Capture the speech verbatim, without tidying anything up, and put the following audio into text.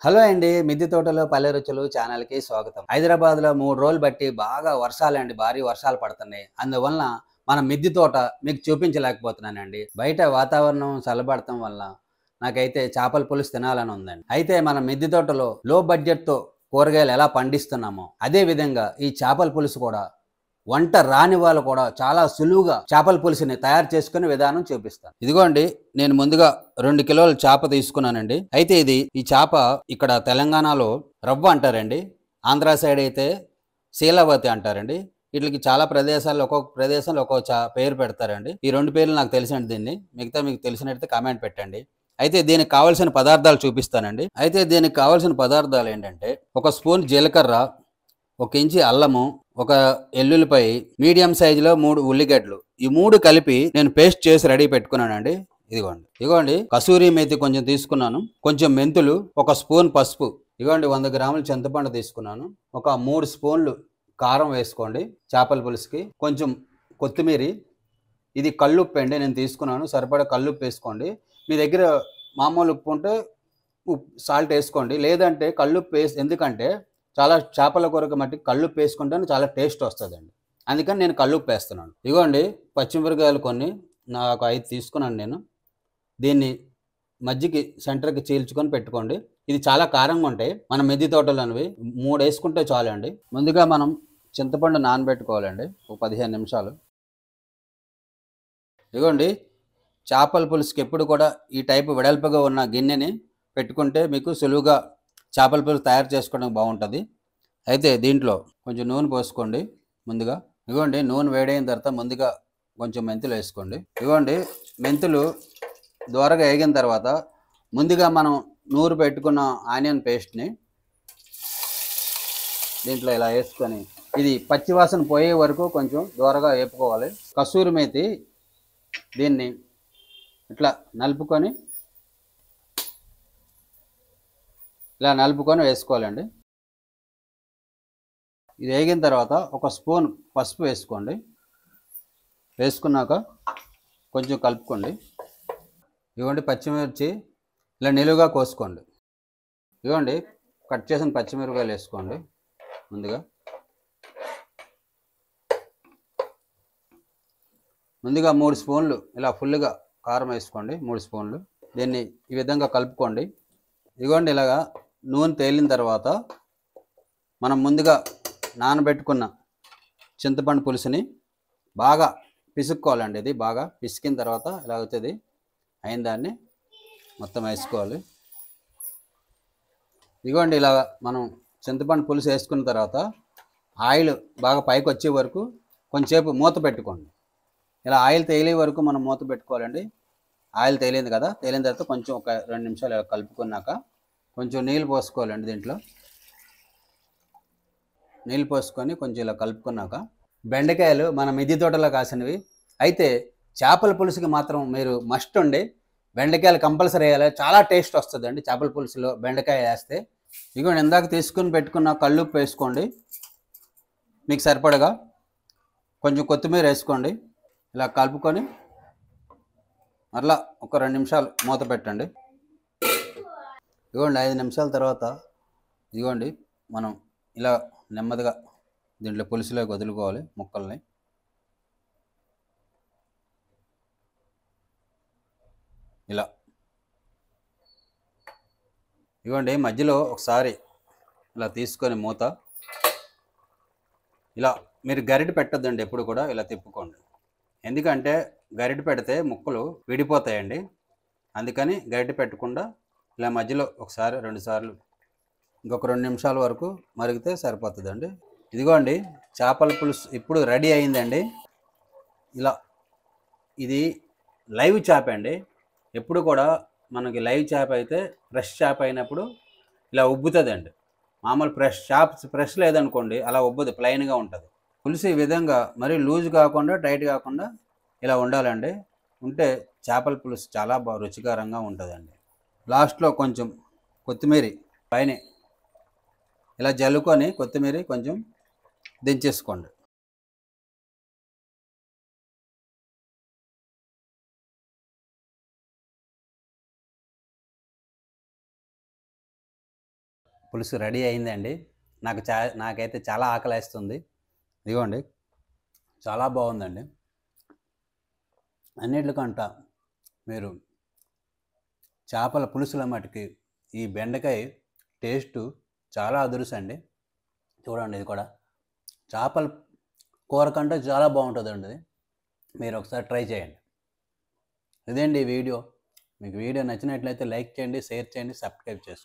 Hello అండి. మిద్దె తోటలో పల్లె రుచులు ఛానల్‌కి స్వాగతం. హైదరాబాద్‌లో మూడు రోజులు బట్టి బాగా వర్షాలండి. భారీ వర్షాలు పడుతున్నాయి. అందువలన మన మిద్దె తోట మీకు చూపించలేకపోతున్నానండి. బయట వాతావరణం చల్లబడటం వల్ల నాకైతే చేపల పులుసు తినాలని ఉందండి. అయితే మన మిద్దె తోటలో లో బడ్జెట్‌తో కూరగాయలు ఎలా పండిస్తున్నామో, అదే విధంగా ఈ చేపల పులుసు కూడా వంట రాని వాళ్ళు కూడా చాలా సులువుగా చేపల పులుసుని తయారు చేసుకునే విధానం చూపిస్తాను. ఇదిగోండి, నేను ముందుగా రెండు కిలోల చేప తీసుకున్నానండి. అయితే ఇది ఈ చేప ఇక్కడ తెలంగాణలో రవ్వ అంటారండి. ఆంధ్ర సైడ్ అయితే శీలావతి అంటారండి. వీటికి చాలా ప్రదేశాల్లో ఒక్కొక్క ప్రదేశంలో ఒక్కొక్క చా పేరు పెడతారండి. ఈ రెండు పేర్లు నాకు తెలిసినట్టు దీన్ని. మిగతా మీకు తెలిసినట్టు కామెంట్ పెట్టండి. అయితే దీనికి కావాల్సిన పదార్థాలు చూపిస్తానండి. అయితే దీనికి కావాల్సిన పదార్థాలు ఏంటంటే, ఒక స్పూన్ జీలకర్ర, ఒక ఇంచి అల్లము, ఒక ఎల్లుల్లిపాయ, మీడియం సైజులో మూడు ఉల్లిగడ్డలు, ఈ మూడు కలిపి నేను పేస్ట్ చేసి రెడీ పెట్టుకున్నానండి. ఇదిగోండి ఇదిగోండి కసూరి మేతి కొంచెం తీసుకున్నాను, కొంచెం మెంతులు, ఒక స్పూన్ పసుపు, ఇదిగోండి వంద గ్రాముల చింతపండు తీసుకున్నాను, ఒక మూడు స్పూన్లు కారం వేసుకోండి చేపల పులుసుకి, కొంచెం కొత్తిమీర, ఇది కల్లుప్పు అండి నేను తీసుకున్నాను, సరిపడా కల్లుప్పు వేసుకోండి. మీ దగ్గర మామూలు ఉప్పు ఉంటే ఉప్పు సాల్ట్ వేసుకోండి, లేదంటే కల్లుప్పు వేసి, ఎందుకంటే చాలా చేపల కూరకు మట్టి కల్లుప్పు వేసుకుంటేనే చాలా టేస్ట్ వస్తుందండి. అందుకని నేను కల్లుప్పు వేస్తున్నాను. ఇదిగోండి పచ్చిమిరకాయలు కొన్ని నాకు ఐదు తీసుకున్నాను నేను. దీన్ని మధ్యకి సెంటర్కి చీల్చుకొని పెట్టుకోండి. ఇది చాలా కారంగా ఉంటాయి మన మిద్దె తోటలోనివి. మూడు వేసుకుంటే చాలు అండి. ముందుగా మనం చింతపండు నానబెట్టుకోవాలండి ఒక పదిహేను నిమిషాలు. ఇదిగోండి, చేపల పులుసుకి ఎప్పుడు కూడా ఈ టైపు వెడల్పుగా ఉన్న గిన్నెని పెట్టుకుంటే మీకు సులువుగా చేపల పులుసు తయారు చేసుకోవడానికి బాగుంటుంది. అయితే దీంట్లో కొంచెం నూనె పోసుకోండి ముందుగా. ఇదిగోండి, నూనె వేడైన తర్వాత ముందుగా కొంచెం మెంతులు వేసుకోండి. ఇదిగోండి, మెంతులు దోరగా వేగిన తర్వాత ముందుగా మనం నూరు పెట్టుకున్న ఆనియన్ పేస్ట్ని దీంట్లో ఇలా వేసుకొని ఇది పచ్చివాసన పోయే వరకు కొంచెం దోరగా వేపుకోవాలి. కసూరి మేతి దీన్ని ఇట్లా నలుపుకొని ఇలా నలుపుకొని వేసుకోవాలండి. ఇది వేగిన తర్వాత ఒక స్పూన్ పసుపు వేసుకోండి. వేసుకున్నాక కొంచెం కలుపుకోండి. ఇదిగోండి పచ్చిమిర్చి ఇలా నిలువుగా కోసుకోండి. ఇదిగోండి కట్ చేసిన పచ్చిమిరపకాయలు వేసుకోండి ముందుగా. ముందుగా మూడు స్పూన్లు ఇలా ఫుల్గా కారం వేసుకోండి, మూడు స్పూన్లు. దీన్ని ఈ విధంగా కలుపుకోండి. ఇదిగోండి, ఇలాగా నూనె తేలిన తర్వాత మనం ముందుగా నానబెట్టుకున్న చింతపండు పులుసుని బాగా పిసుక్కోవాలండి. ఇది బాగా పిసికిన తర్వాత ఇలా అవుతుంది. అయిన దాన్ని మొత్తం వేసుకోవాలి. ఇదిగోండి, ఇలా మనం చింతపండు పులుసు వేసుకున్న తర్వాత ఆయిల్ బాగా పైకి వచ్చే వరకు కొంచెంసేపు మూత పెట్టుకోండి. ఇలా ఆయిల్ తేలే వరకు మనం మూత పెట్టుకోవాలండి. ఆయిల్ తేలింది కదా, తేలిన తర్వాత కొంచెం ఒక రెండు నిమిషాలు ఇలా కలుపుకున్నాక కొంచెం నీళ్ళు పోసుకోవాలండి. దీంట్లో నీళ్ళు పోసుకొని కొంచెం ఇలా కలుపుకున్నాక, బెండకాయలు మన మిద్దె తోటలో కాసినవి. అయితే చేపల పులుసుకి మాత్రం మీరు మస్ట్ ఉండి బెండకాయలు కంపల్సరీ వేయాలి. చాలా టేస్ట్ వస్తుందండి చేపల పులుసులో బెండకాయ వేస్తే. ఇదిగోండి, ఇందాక తీసుకుని పెట్టుకున్న కల్లుప్పు వేసుకోండి మీకు సరిపడగా. కొంచెం కొత్తిమీర వేసుకోండి. ఇలా కలుపుకొని మరలా ఒక రెండు నిమిషాలు మూత పెట్టండి. ఇదిగోండి, ఐదు నిమిషాల తర్వాత ఇదిగోండి మనం ఇలా నెమ్మదిగా దీంట్లో పులుసులోకి వదులుకోవాలి ముక్కల్ని. ఇలా ఇదిగోండి, మధ్యలో ఒకసారి ఇలా తీసుకొని మూత ఇలా మీరు గరిటె పెట్టొద్దండి, ఎప్పుడు కూడా ఇలా తిప్పుకోండి. ఎందుకంటే గరిటె పెడితే ముక్కలు విడిపోతాయండి. అందుకని గరిటె పెట్టకుండా ఇలా మధ్యలో ఒకసారి రెండు సార్లు ఇంకొక రెండు నిమిషాల వరకు మరిగితే సరిపోతుందండి. ఇదిగోండి, చేపల పులుసు ఇప్పుడు రెడీ అయిందండి. ఇలా ఇది లైవ్ చేప అండి. ఎప్పుడు కూడా మనకి లైవ్ చేప అయితే ఫ్రెష్ చేప అయినప్పుడు ఇలా ఉబ్బుతుందండి. మామూలు ఫ్రెష్ చేప ఫ్రెష్ లేదనుకోండి అలా ఉబ్బదు, ప్లెయిన్గా ఉంటుంది. పులుసు ఈ విధంగా మరీ లూజ్ కాకుండా టైట్ కాకుండా ఇలా ఉండాలండి. ఉంటే చేపల పులుసు చాలా బాగా రుచికరంగా ఉంటుందండి. లాస్ట్లో కొంచెం కొత్తిమీర పైన ఇలా జల్లుకొని కొత్తిమీర కొంచెం దించేసుకోండి. పులుసు రెడీ అయిందండి. నాకు చా నాకైతే చాలా ఆకలేస్తుంది. ఇదిగోండి చాలా బాగుందండి. అన్నిటికంట మీరు చేపల పులుసుల మటుకి ఈ బెండకాయ టేస్టు చాలా అదురుసండి. చూడండి ఇది కూడా చేపల కూర కంటే చాలా బాగుంటుందండి. ఇది మీరు ఒకసారి ట్రై చేయండి. ఇదేండి ఈ వీడియో. మీకు వీడియో నచ్చినట్లయితే లైక్ చేయండి, షేర్ చేయండి, సబ్స్క్రైబ్ చేసుకోండి.